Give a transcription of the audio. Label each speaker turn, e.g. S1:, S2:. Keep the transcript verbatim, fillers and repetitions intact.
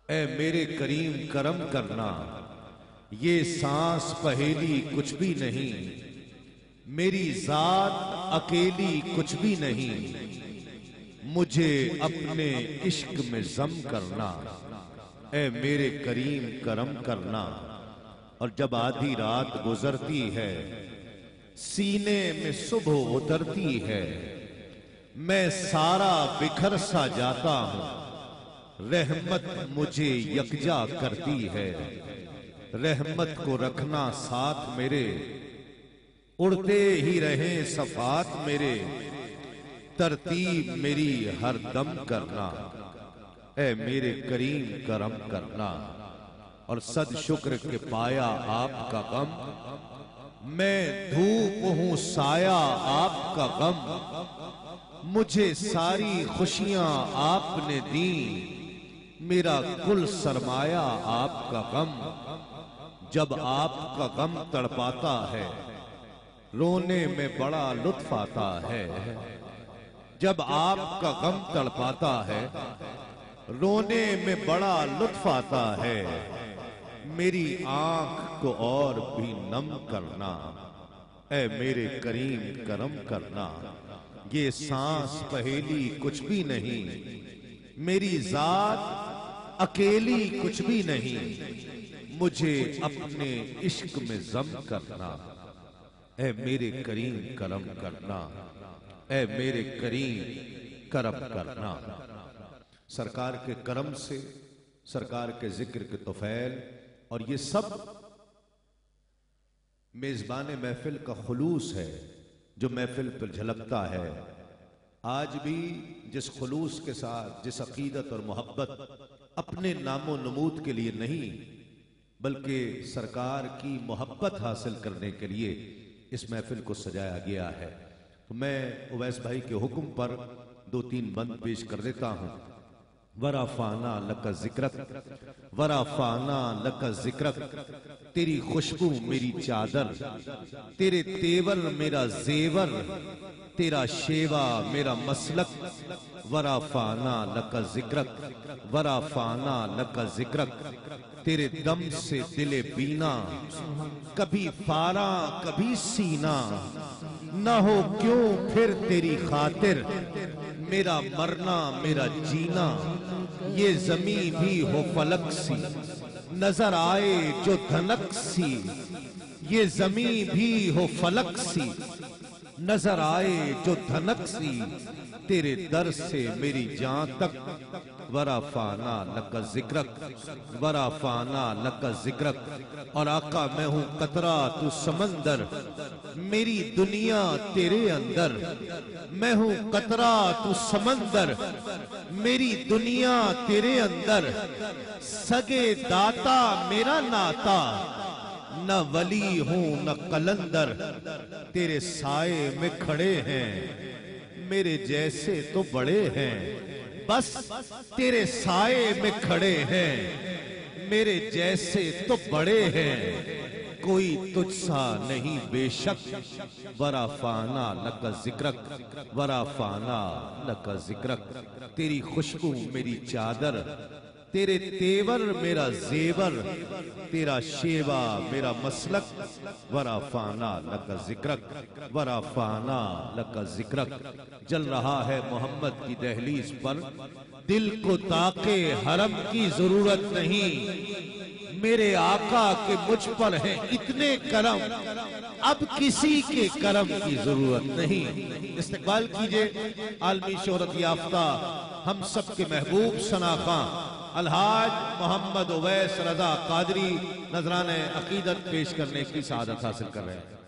S1: اے میرے کریم کرم کرنا، یہ سانس پہیلی کچھ بھی نہیں، میری ذات اکیلی کچھ بھی نہیں، مجھے اپنے عشق میں ضم کرنا، اے میرے کریم کرم کرنا۔ اور جب آدھی رات گزرتی ہے، سینے میں صبح اترتی ہے، میں سارا بکھر سا جاتا ہوں، رحمت مجھے یکجا کرتی ہے، رحمت کو رکھنا ساتھ میرے، اڑتے ہی رہیں صفات میرے، ترتیب میری ہر دم کرنا، اے میرے کریم کرم کرنا۔ اور صد شکر کہ پایا آپ کا غم، میں دھوپ ہوں سایہ آپ کا غم، مجھے ساری خوشیاں آپ نے دیں، میرا کل سرمایہ آپ کا غم۔ جب آپ کا غم تڑپاتا ہے، رونے میں بڑا لطف آتا ہے، جب آپ کا غم تڑپاتا ہے، رونے میں بڑا لطف آتا ہے، میری آنکھ کو اور بھی نم کرنا، اے میرے کریم کرم کرنا۔ یہ سانس پہیلی کچھ بھی نہیں، میری ذات اکیلی کچھ بھی نہیں، مجھے اپنے عشق میں ضم کرنا، اے میرے کریم کرم کرنا، اے میرے کریم کرم کرنا۔ سرکار کے کرم سے، سرکار کے ذکر کے طفیل، اور یہ سب میزبان محفل کا خلوص ہے جو محفل پر جھلکتا ہے۔ آج بھی جس خلوص کے ساتھ، جس عقیدت اور محبت اپنے نام و نمود کے لیے نہیں بلکہ سرکار کی محبت حاصل کرنے کے لیے اس محفل کو سجایا گیا ہے، تو میں اویس بھائی کے حکم پر دو تین بند پیش کر دیتا ہوں۔ ورفعنا لک ذکرک، ورفعنا لک ذکرک، تیری خوشبو میری چادر، تیرے تیور میرا زیور، تیرا شیوا میرا مسلک، ورفعنا لک ذکرک، ورفعنا لک ذکرک، تیرے دم سے دل بینا، کبھی فاراں کبھی سینہ، نہ ہو کیوں پھر تیری خاطر، میرا مرنا میرا جینا، یہ زمین بھی ہو فلک سی، نظر آئے جو دھنک سی، یہ زمین بھی ہو فلک سی، نظر آئے جو دھنک سی، تیرے در سے میری جان تک، ورفعنا لک ذکرک، ورفعنا لک ذکرک۔ اور آقا میں ہوں قطرہ تو سمندر، میری دنیا تیرے اندر، میں ہوں قطرہ تو سمندر، میری دنیا تیرے اندر، سگے داتا میرا ناتا، نہ ولی ہوں نہ قلندر، تیرے سائے میں کھڑے ہیں، میرے جیسے تو بڑے ہیں، بس تیرے سائے میں کھڑے ہیں، میرے جیسے تو بڑے ہیں، کوئی تجھ سا نہیں بے شک، ورفعنا لک ذکرک، ورفعنا لک ذکرک، تیری خوشبو میری چادر، تیرے تیور میرا زیور، تیرا شیوا میرا مسلک، ورفعنا لک ذکرک، ورفعنا لک ذکرک۔ جل رہا ہے محمد کی دہلیز پر، دل کو طاقے حرم کی ضرورت نہیں، میرے آقا کے مجھ پر ہیں اتنے کرم، اب کسی کے کرم کی ضرورت نہیں۔ استقبال کیجئے عالمی شہرت یافتہ ہم سب کے محبوب ثناخواں الحاج محمد اویس رضا قادری، نذرانِ عقیدت پیش کرنے کی سعادت حاصل کر رہے ہیں۔